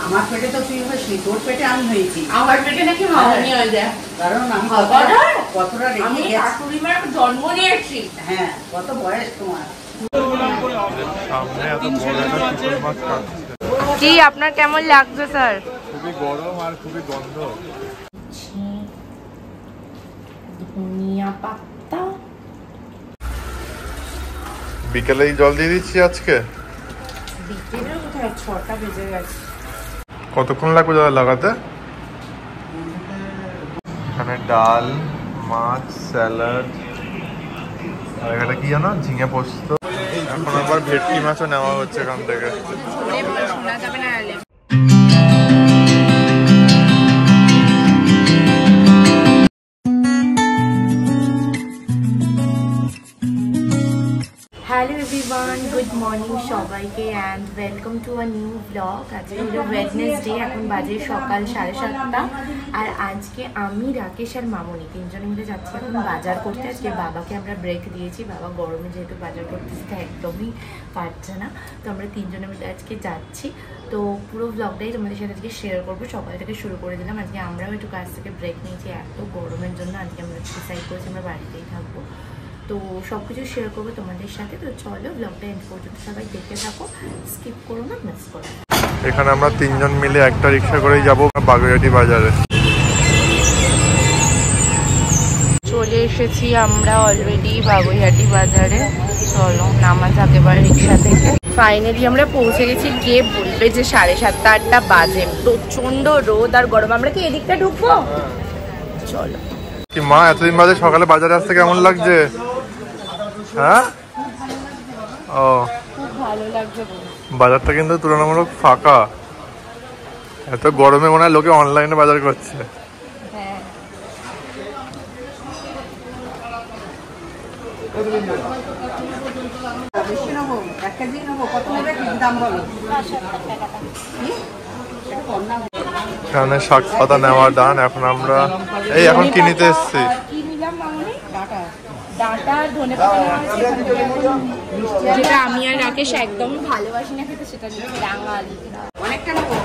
আমার পেটে তো তুই হয়েছিস, তোর পেটে আমি হয়েছি। আমার পেটে নাকি মামনি হয়ে যায়, কারণ আমি কতটা রেখে শাশুড়ি মার জন্ম নিয়েছি। হ্যাঁ, কত বয়স তোমার। কি আপনার কেমন লাগছে স্যার? খুবই গরম আর খুবই গন্ধ। ধনিয়া পাতা বিকেলেই জল দিয়ে দিচ্ছি আজকে। বিকেলের কোথায় 6টা বেজে গেছে। কতক্ষণ লাগবে দাদা লাগাতে? এখানে ডাল, মাছ, স্যালাড আর এখানে কি জানো, ঝিঙে পোস্ত। এখন আবার ভেটকি মাছও নেওয়া হচ্ছে এখান থেকে। শোনা যাবে না। হ্যালো এভরিওয়ান, গুড মর্নিং সবাইকে and welcome to a new blog. আজকে হলো ওয়েডনেসডে, এখন বাজে সকাল 7:30। আর আজকে আমি, রাকেশ আর মামনি তিনজনে মিলে যাচ্ছি এখন বাজার করতে। আজকে বাবাকে আমরা ব্রেক দিয়েছি, বাবা গরমে যেহেতু বাজার করতে একদমই পারছে না, তো আমরা তিনজনে মিলে আজকে যাচ্ছি। তো পুরো ব্লগটাই তোমাদের সাথে আজকে শেয়ার করবো। সকাল থেকে শুরু করে দিলাম। আজকে আমরাও একটু কাজ থেকে ব্রেক নিয়েছি, এত গরমের জন্য আজকে আমরা ডিসাইড করেছি আমরা বাড়িতেই থাকবো। তো সব কিছু শেয়ার করবো তোমাদের সাথে। তো চলো ব্লগটা এন্ড পর্যন্ত সবাই দেখে থাকো, স্কিপ করো না, মিস করো না। এখানে আমরা তিনজন মিলে একটা রিক্সা করেই যাবো বাগুইহাটি বাজারে। চলে এসেছি আমরা অলরেডি বাগুইহাটি বাজারে। চলো নামা যাক এবার রিক্সা থেকে। ফাইনালি আমরা পৌঁছে গেছি। গিয়ে বলবে যে 7:30 8টা বাজে, প্রচন্ড রোদ আর গরম। আমরা কি এদিকটা ঢুকবো? চলো। কি মা, এতদিন বাজে সকালে বাজারে আসতে কেমন লাগছে? হ্যাঁ, ও খুব ভালো লাগছে। বাজারটা কিন্তু তুলনামূলক ফাঁকা। এত গরমে মনে হয় লোকে অনলাইনে বাজার করছে। হ্যাঁ, বেশি নেবো, 1 কেজি নেবো, কত নেবে, কি দাম বলো? এখানে শাক পাতা নেওয়া ডান। এখন আমরা এখন কি নিতে এসছি? কি নিলাম মামনি? ডাঁটা আর ধনেপাতা নেওয়া হয়েছে, যেটা আমি আর রাকেশ একদম ভালোবাসি না খেতে, সেটা নিয়েছি রাঙালি। অনেকটা নেবো।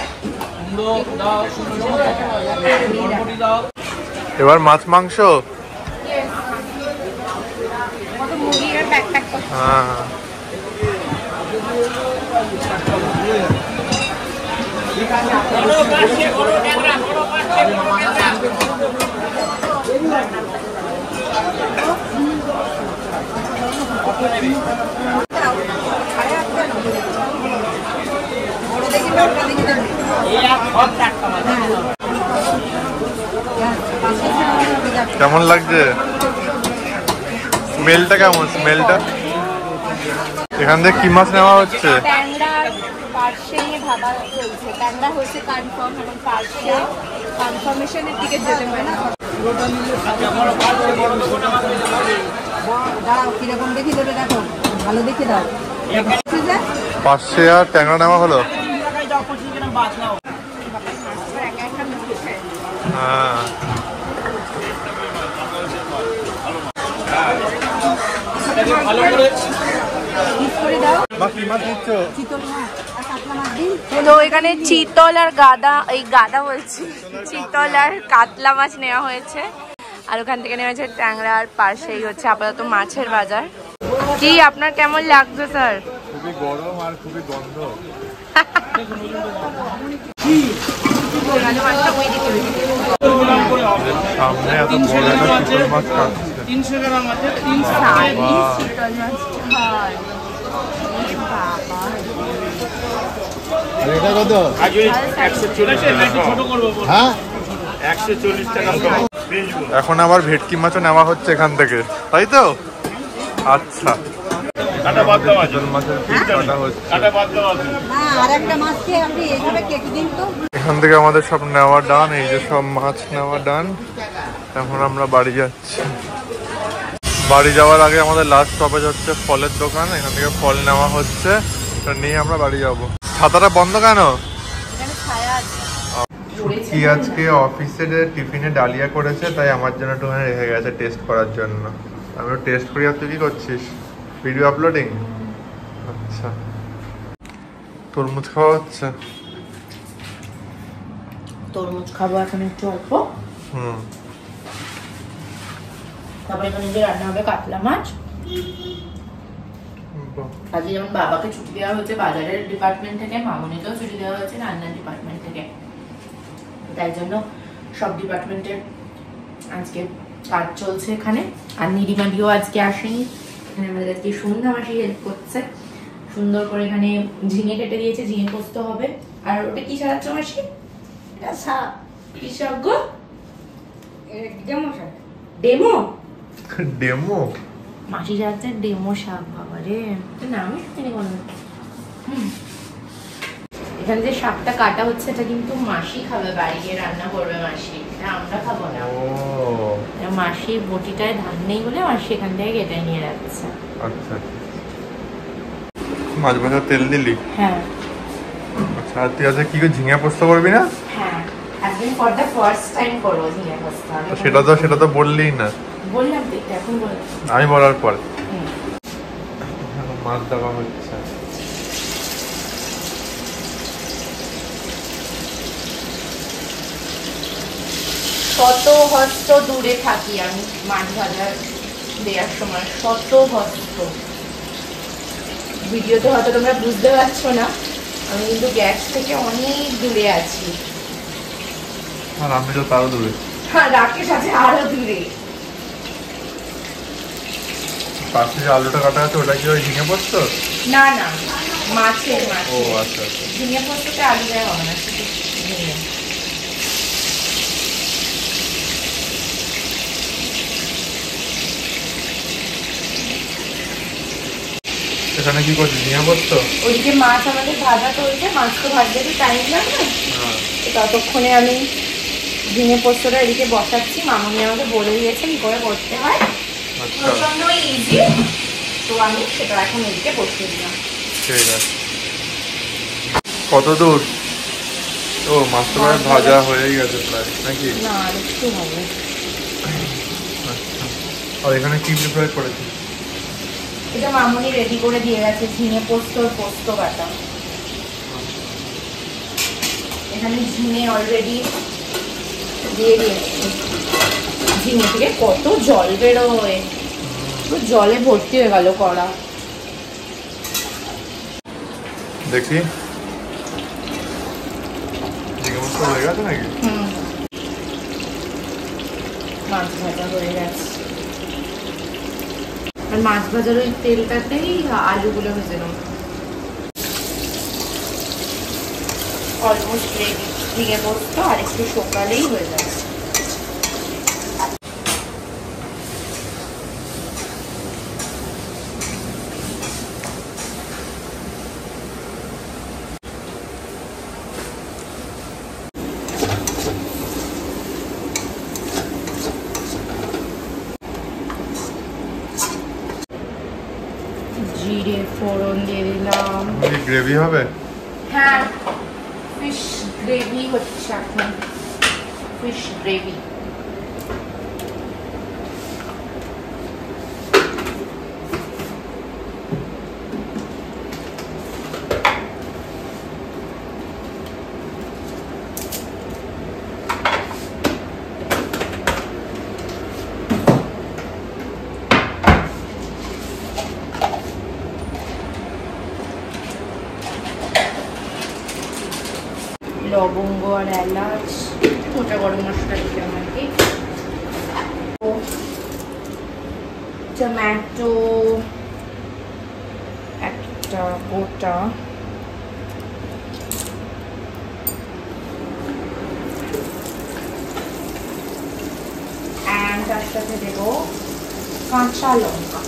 এবার মাছ মাংস। কত মুরগি আর প্যাক প্যাক করছে। হ্যাঁ, কেমন লাগছে? স্মেলটা কেমন? স্মেলটা এখান থেকে কি মাছ নেওয়া হচ্ছে? ট্যাংরা পার্শে নিয়ে ভাবা চলছে। ট্যাংরা হচ্ছে কনফার্ম, এবং পার্শে কনফার্মেশনের দিকে যেতে পারে। দাঁড়াও, কিরকম দেখি দেবে, দেখো ভালো দেখে দাও। পার্শে আর ট্যাংরা নেওয়া হলো। হ্যাঁ, তো এখানে চিতল আর গাদা, এই গাদা বলছি, চিতল আর কাতলা মাছ নেওয়া হয়েছে। আর ওখান থেকে নেওয়া হয়েছে ট্যাংরা আর পার্শেই হচ্ছে আপাতত মাছের বাজার। কি আপনার কেমন লাগছে স্যার? খুবই গরম আর খুবই গন্ধ। সামনে এত বড় একটা চিতল মাছ কাটছে। 300 গ্রাম আছে, 300 চিতল মাছ। এটা কত? 140 টাকা ছোট করব। হ্যাঁ, 140 টাকা। এখন আবার ভেটকি মাছও নেওয়া হচ্ছে এখান থেকে, তাই তো? আচ্ছা, কাটা বাদ দাও আছে, মাছের পিস কাটা হচ্ছে। কাটা বাদ দাও আছে। না, আরেকটা মাছকে আপনি এইভাবে কেটে দিন তো। এখান থেকে আমাদের সব নেওয়া ডান। এই যে সব মাছ নেওয়া ডান। এখন আমরা বাড়ি যাচ্ছি। বাড়ি যাওয়ার আগে আমাদের লাস্ট স্টপেজ হচ্ছে ফলের দোকান। এখান থেকে ফল নেওয়া হচ্ছে, নিয়ে আমরা বাড়ি যাব। ছাতাটা বন্ধ কেন? কি আজকে অফিসে টিফিনে ডালিয়া করেছে, তাই আমার জন্য একটুখানি রেখে গেছে টেস্ট করার জন্য। আমিও টেস্ট করি। আর তুই কি করছিস? Video uploading. আচ্ছা, তরমুজ খাওয়া হচ্ছে। তরমুজ খাবো এখন একটু অল্প। হুম। তারপরে এখানে যে রান্না হবে কাতলা মাছ। আজকে যেমন বাবাকে ছুটি দেওয়া হয়েছে বাজারের ডিপার্টমেন্ট থেকে, মামনিকেও ছুটি দেওয়া হয়েছে রান্নার ডিপার্টমেন্ট থেকে, তাই জন্য সব ডিপার্টমেন্টের আজকে কাজ চলছে এখানে। আর নিরিমাদিও আজকে আসেনি, এখানে আমাদের আজকে সন্ধ্যা মাসি হেল্প করছে। সুন্দর করে এখানে ঝিঙে কেটে দিয়েছে, ঝিঙে পোস্ত হবে। আর ওটা কি সারাচ্ছ মাসি? এটা শাক, কি শাক গো? ডেমো শাক। ডেমো? ডেমো? মাসি যাচ্ছে ডেমো শাক, বাবা রে, নামই শুনিনি কোনো। এখানে যে শাকটা কাটা হচ্ছে এটা কিন্তু মাসি খাবে, বাড়ি গিয়ে রান্না করবে মাসি, এটা আমরা খাবো না। মাসির বটিটায় ধান নেই বলে মাসি এখান থেকে কেটে নিয়ে যাচ্ছে। আচ্ছা, মাছ ভাজা তেল দিলি? হ্যাঁ। আচ্ছা, আর তুই আজকে কি করে ঝিঙে পোস্ত করবি না? হ্যাঁ, আজকে ফর দ্য ফার্স্ট টাইম করবো ঝিঙে পোস্ত। সেটা তো বললিই না। বললাম তো, এখন বললাম আমি বলার পর মাছ দেওয়া হচ্ছে। শত হস্ত দূরে থাকি আমি মাছ ভাজা দেওয়ার সময়, শত হস্ত। ভিডিওতে হয়তো তোমরা বুঝতে পারছো না, আমি কিন্তু গ্যাস থেকে অনেক দূরে আছি। আর আমি তো তারও দূরে। হ্যাঁ, রাকেশ আছে আরো দূরে। পাশে যে আলুটা কাটা আছে ওটা কি ওই ঝিঙে পোস্ত? না না, মাছের ও আচ্ছা আচ্ছা। ঝিঙে পোস্ততে আলু দেওয়া হবে না, শুধু ঝিঙে। এখানে কি করছিস, ঝিঙে পোস্ত? ওইদিকে মাছ আমাদের ভাজা চলছে, মাছ তো ভাজতে একটু টাইম লাগবে, তো ততক্ষণে আমি ঝিঙে পোস্তটা এদিকে বসাচ্ছি। মামনি আমাকে বলে দিয়েছে কি করে করতে হয়, প্রচন্ড ইজি, তো আমি সেটা এখন এদিকে বসিয়ে দিলাম। ঠিক আছে। কত দূর? ও, মাছ তো প্রায় ভাজা হয়ে গেছে প্রায়, নাকি? না, আর একটু হবে। আচ্ছা, আর এখানে কি প্রিপেয়ার করেছিস? এটা মামনি রেডি করে দিয়ে গেছে, ঝিঙে পোস্তর পোস্ত বাটা। এখানে ঝিঙে অলরেডি দিয়ে দিয়েছি। ঝিঙে থেকে কত জল বেরোয়, পুরো জলে ভর্তি হয়ে গেল কড়া। দেখি ঝিঙে পোস্ত হয়ে গেছে নাকি? মাছ ভাজা হয়ে গেছে, আর মাছ ভাজার ওই তেলটাতেই আলুগুলো ভেজে নেব। অলমোস্ট রেডি ঝিঙে পোস্ত, আর একটু সকালেই হয়ে যাবে। জিরে ফোড়ন দিয়ে দিলাম। গ্রেভি হবে? হ্যাঁ, ফিশ গ্রেভি হচ্ছে এখন, ফিশ গ্রেভি। লবঙ্গ আর এলাচ, গোটা গরম মশলা দিলাম আর কি, টমেটো একটা গোটা, and তার সাথে দেবো কাঁচা লঙ্কা।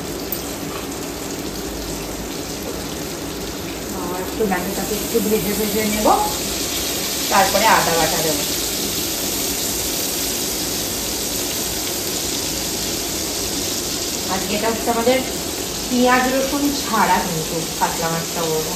আর টমেটোটাকে একটু ভেজে ভেজে নেব, তারপরে আদা বাটা দেবো। আজকে এটা হচ্ছে আমাদের পেঁয়াজ রসুন ছাড়া কিন্তু কাতলা মাছটা করবো।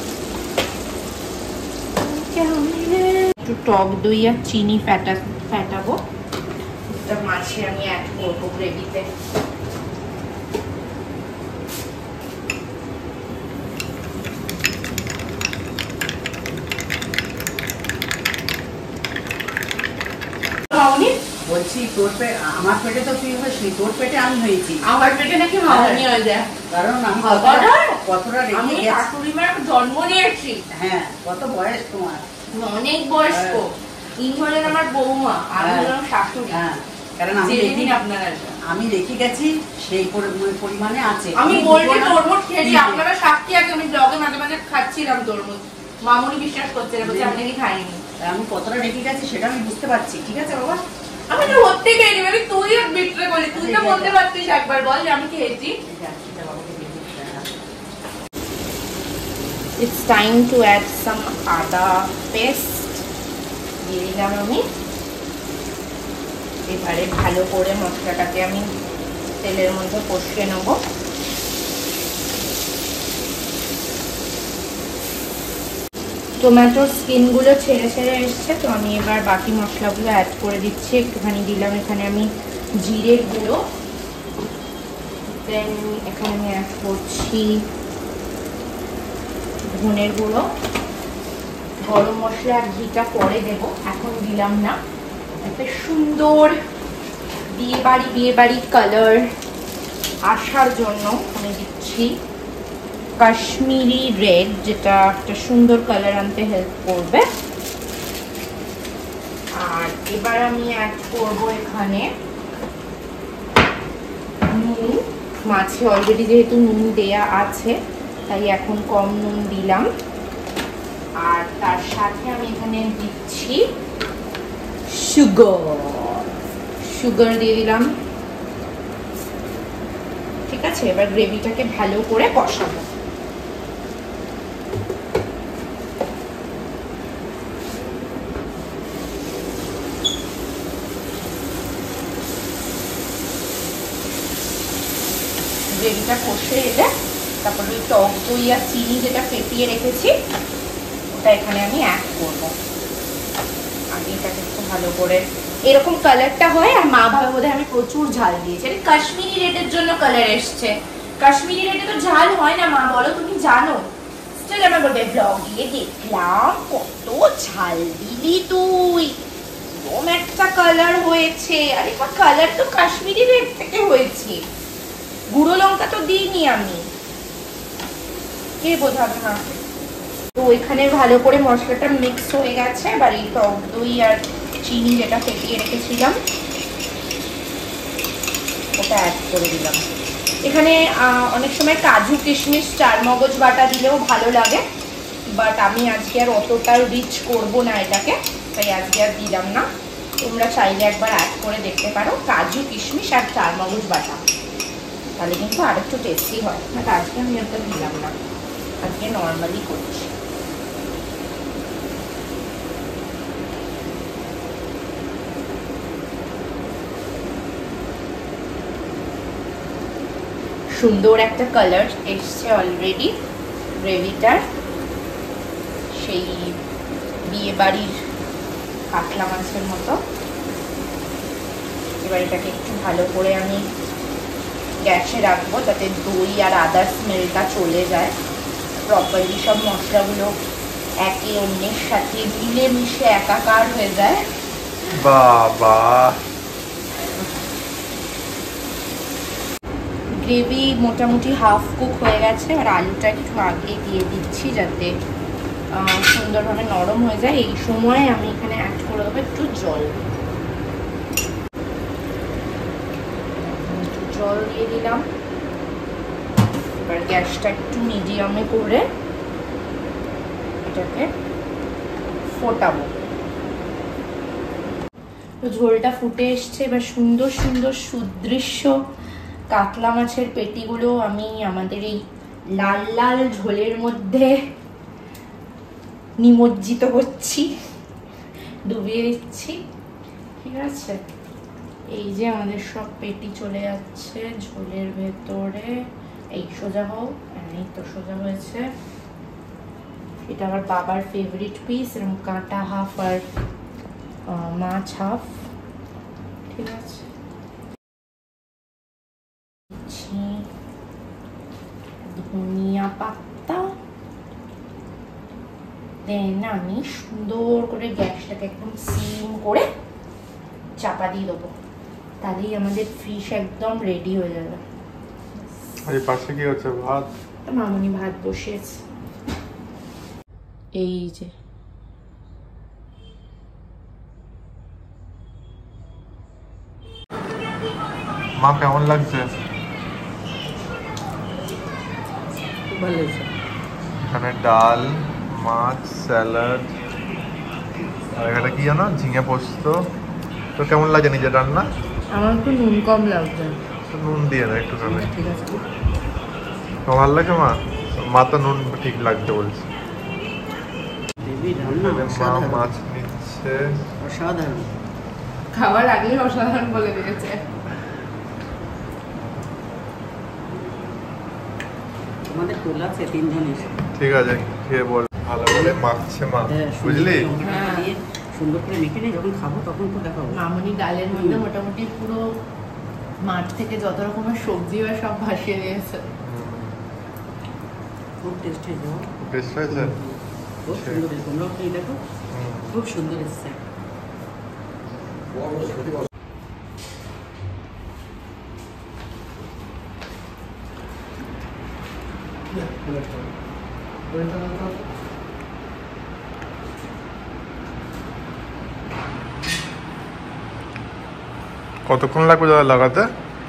একটু টক দই আর চিনি ফ্যাটা প্রত্যেকটা মাছে আমি অ্যাড করবো গ্রেভিতে। বলছি আমার পেটে তো তুই হয়েছি, তোর পেটে আমি হয়েছি। আমার পেটে নাকি মামনি হয়ে যায়, কারণ আমি কতটা আমি রেখে গেছি। শাশুড়ি মার জন্ম নিয়েছি। হ্যাঁ, কত বয়স তোমার? অনেক বয়স্ক। ইনি হলেন আমার বৌমা, আমি হলাম শাশুড়ি। হ্যাঁ, কারণ আমি রেখে গেছি সেই পরিমাণে আছে। আমি বলতে তরমুজ খেয়েছি, আপনারা সাক্ষী আছে, আমি ব্লগে মাঝে মাঝে খাচ্ছিলাম তরমুজ। মামুনি বিশ্বাস করছে না, বলছে আমি নাকি খাইনি। আমি কতটা রেখে গেছি সেটা আমি বুঝতে পারছি। ঠিক আছে বাবা, আমি তো সত্যি খেয়েছি। আমি তুইও বিট্রে বলি, তুই তো বলতে পারতিস একবার, বল যে আমি খেয়েছি। It's time to add some আদা পেস্ট দিয়ে দিলাম আমি। এবারে ভালো করে মশলাটাকে আমি তেলের মধ্যে কষিয়ে নেব। টমেটোর স্কিনগুলো ছেড়ে ছেড়ে এসছে, তো আমি এবার বাকি মশলাগুলো অ্যাড করে দিচ্ছি। একটুখানি দিলাম এখানে আমি জিরের গুঁড়ো, দেন এখানে আমি অ্যাড করছি ধনের গুঁড়ো, গরম মশলা আর ঘিটা পরে দেব, এখন দিলাম না। একটা সুন্দর বিয়ে বাড়ি কালার আসার জন্য আমি দিচ্ছি কাশ্মীরি রেড, যেটা একটা সুন্দর কালার আনতে হেল্প করবে। আর এবার আমি অ্যাড করবো এখানে নুন। মাছে অলরেডি যেহেতু নুন দেয়া আছে, তাই এখন কম নুন দিলাম। আর তার সাথে আমি এখানে দিচ্ছি সুগার দিয়ে দিলাম। ঠিক আছে, এবার গ্রেভিটাকে ভালো করে কষাবো। গ্রেভিটা কষে এলে তারপর ওই টক দই আর চিনি যেটা ফেটিয়ে রেখেছি ওটা এখানে আমি অ্যাড করবো। আগে এটাকে একটু ভালো করে এরকম কালারটা হয়, আর মা ভাবে বোধহয় আমি প্রচুর ঝাল দিয়েছি। আরে কাশ্মীরি রেডের জন্য কালার এসছে, কাশ্মীরি রেডে তো ঝাল হয় না মা, বলো তুমি জানো? স্টিল আমার বলবে ব্লগে দেখলাম কত ঝাল দিলি তুই, এরকম একটা কালার হয়েছে। আরে কালার তো কাশ্মীরি রেড থেকে হয়েছে, গুঁড়ো লঙ্কা তো দিইনি আমি, কে বোঝাবে না? তো এখানে ভালো করে মশলাটা মিক্স হয়ে গেছে। এবার এই টক দই আর চিনি যেটা ফেটিয়ে রেখেছিলাম ওটা অ্যাড করে দিলাম। এখানে অনেক সময় কাজু কিশমিশ চারমগজ বাটা দিলেও ভালো লাগে, বাট আমি আজকে আর অতটা রিচ করব না এটাকে, তাই আজকে আর দিলাম না। তোমরা চাইলে একবার অ্যাড করে দেখতে পারো কাজু কিশমিশ আর চারমগজ বাটা, তাহলে কিন্তু আর একটু টেস্টি হয়। বাট আজকে আমি ওটা দিলাম না, আজকে নর্মালি করছি। সুন্দর একটা কালার এসছে অলরেডি গ্রেভিটার, সেই বিয়ে বাড়ির কাতলা মাছের মতো। এবার এটাকে একটু ভালো করে আমি গ্যাসে রাখবো যাতে দই আর আদার স্মেলটা চলে যায়, প্রপারলি সব মশলাগুলো একে অন্যের সাথে মিলেমিশে একাকার হয়ে যায়। বাবা, গ্রেভি মোটামুটি হাফ কুক হয়ে গেছে, আর আলুটা একটু আগে দিয়ে দিচ্ছি যাতে সুন্দরভাবে নরম হয়ে যায়। এই সময় আমি এখানে অ্যাড করে দেবো একটু জল। জল দিয়ে দিলাম। এবার গ্যাসটা একটু মিডিয়ামে করে এটাকে ফোটাবো। ঝোলটা ফুটে এসছে, এবার সুন্দর সুন্দর সুদৃশ্য কাতলা মাছের পেটিগুলো আমি আমাদের এই লাল লাল ঝোলের মধ্যে নিমজ্জিত করছি, ডুবিয়ে দিচ্ছি। ঠিক আছে, এই যে আমাদের সব পেটি চলে যাচ্ছে ঝোলের ভেতরে। এই সোজা হও, এই তো সোজা হয়েছে। এটা আমার বাবার ফেভারিট পিস, এরকম কাঁটা হাফ আর মাছ হাফ। ঠিক ঠিক আছে। ধনিয়া পাতা, দেন আমি সুন্দর করে গ্যাসটাকে একদম সিম করে চাপা দিয়ে দেবো, তাহলেই আমাদের ফিশ একদম রেডি হয়ে যাবে। এই পাশে কি হচ্ছে? ভাত? মামনি ভাত বসিয়েছে। এই যে মা কেমন লাগছে? ভালো হয়েছে। এখানে ডাল, মাছ, স্যালাড, আর এটা কি জানো, ঝিঙে পোস্ত। তো কেমন লাগে নিজের রান্না? আমার একটু নুন কম লাগছে। নুন দিয়ে না একটু খাবে। ঠিক আছে। তো ভালো লাগে মা? মা তো নুন ঠিক লাগছে বলছে। দেবী রান্না মা অসাধারণ। মাছ নিচ্ছে। অসাধারণ। খাবার আগেই অসাধারণ বলে দিয়েছে। তোমাদের তোলা আছে তিনজন এসে। ঠিক আছে, খেয়ে বল। ভালো করে মাখছে মা, বুঝলি? হ্যাঁ, দিয়ে সুন্দর করে মেখে নিয়ে যখন খাবো তখন তো দেখাবো। মামনি ডালের মধ্যে মোটামুটি পুরো মাঠ থেকে যত রকমের সবজি হয় সব ভাসিয়ে দিয়েছে। খুব টেস্ট হয়েছে। বেস্ট হয়েছে। খুব সুন্দর হয়েছে। তোমরাও খেয়ে দেখো, খুব সুন্দর এসছে। কতক্ষণ লাগবে দাদা লাগাতে?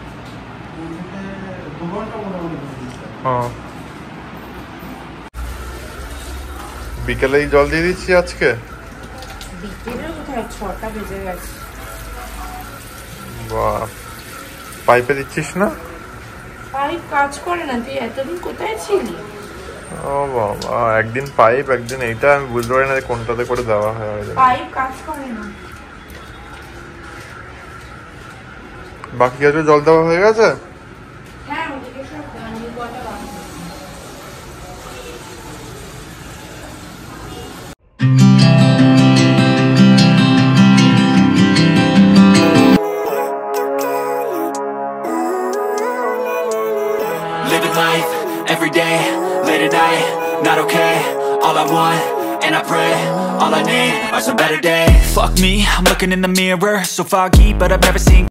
বিকেলেই জল দিয়ে দিচ্ছি আজকে। বিকেলের কোথায় 6টা বেজে গেছে। বাহ, পাইপে দিচ্ছিস না? পাইপ কাজ করে না, তুই এতদিন কোথায় ছিলি? ও বাবা, একদিন পাইপ একদিন এইটা, আমি বুঝতে পারি না যে কোনটাতে করে দেওয়া হয়। পাইপ কাজ করে না। বাকি কিছু জল দেওয়া হয়ে গেছে? হ্যাঁ, ওদিকে সব গানি কটা বাকি। Living life, every day, late at night, not okay. All I want, and I pray, all I need are some better days. Fuck me, I'm looking in the mirror, so foggy, but I've never seen